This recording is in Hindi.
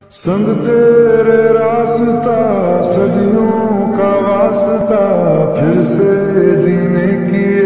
संग तेरे रास्ता, सदियों का वास्ता, फिर से जीने की